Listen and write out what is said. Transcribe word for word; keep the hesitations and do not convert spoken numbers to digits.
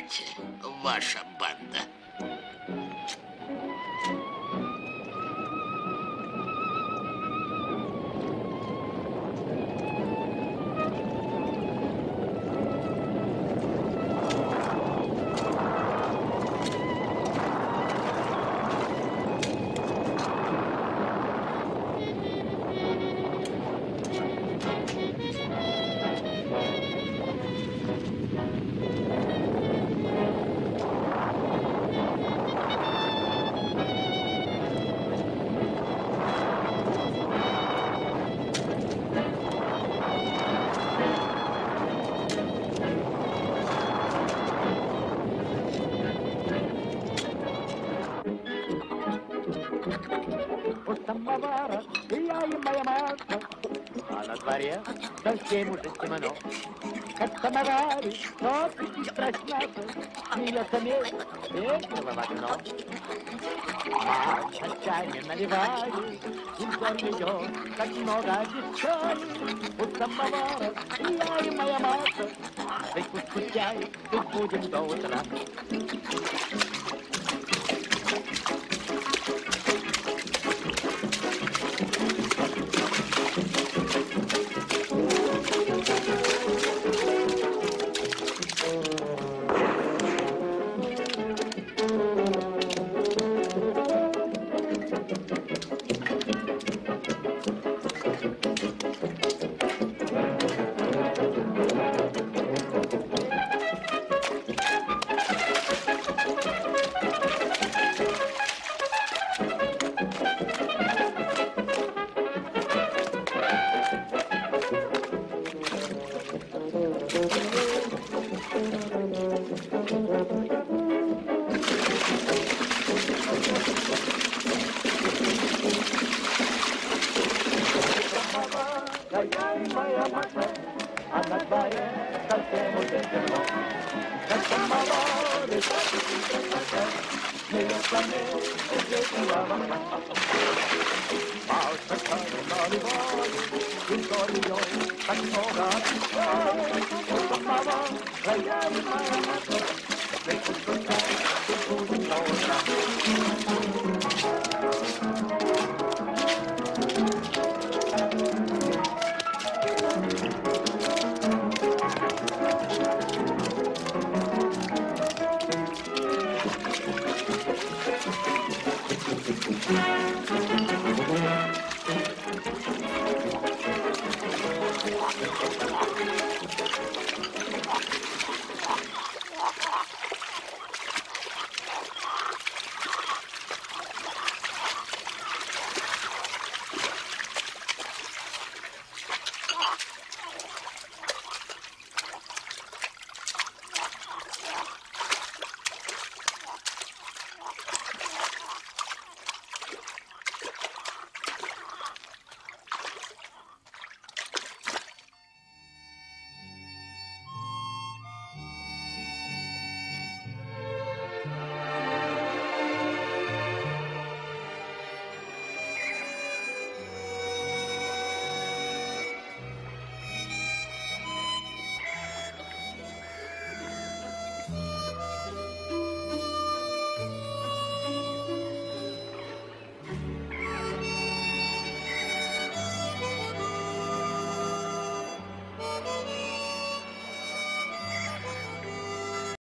Давайте, ваша банда. У самовара я и моя Маша, а на дворе совсем уже темно. Как самовары, носит и страшнято, смеется медь, весело в окно. Маша чайно наливает, и взор ее, как много обещает. У самовара я и моя Маша, жить пусть скучает, тут будем до утра. Моя Маша, а на дворе совсем уже темно. Как самовары, так и красота, смеется мне, весело в окно. Маша чайно наливает, и взор ее так много обещает. У самовара я и моя Маша,